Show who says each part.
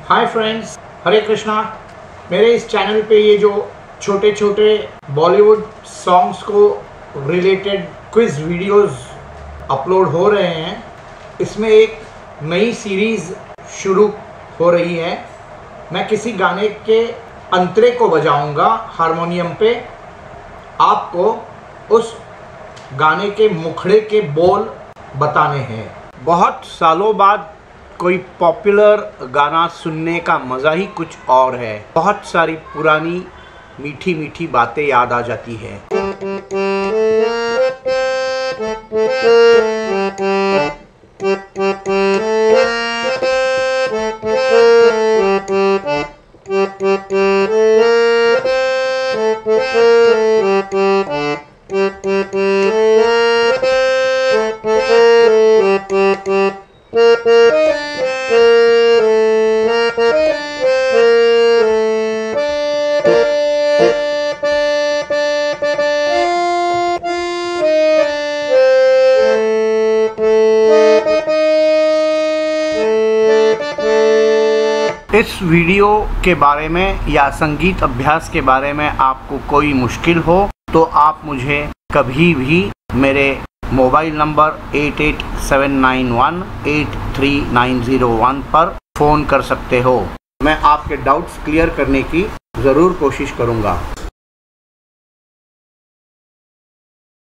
Speaker 1: Hi friends, हरे कृष्णा। मेरे इस channel पे ये जो छोटे छोटे बॉलीवुड सॉन्ग्स को रिलेटेड क्विज़ वीडियोस अपलोड हो रहे हैं, इसमें एक नई सीरीज़ शुरू हो रही है। मैं किसी गाने के अंतरे को बजाऊंगा हारमोनियम पे, आपको उस गाने के मुखड़े के बोल बताने हैं। बहुत सालों बाद कोई पॉपुलर गाना सुनने का मज़ा ही कुछ और है। बहुत सारी पुरानी मीठी मीठी बातें याद आ जाती है। इस वीडियो के बारे में या संगीत अभ्यास के बारे में आपको कोई मुश्किल हो तो आप मुझे कभी भी मेरे मोबाइल नंबर 8879183901 पर फ़ोन कर सकते हो। मैं आपके डाउट्स क्लियर करने की ज़रूर कोशिश करूँगा।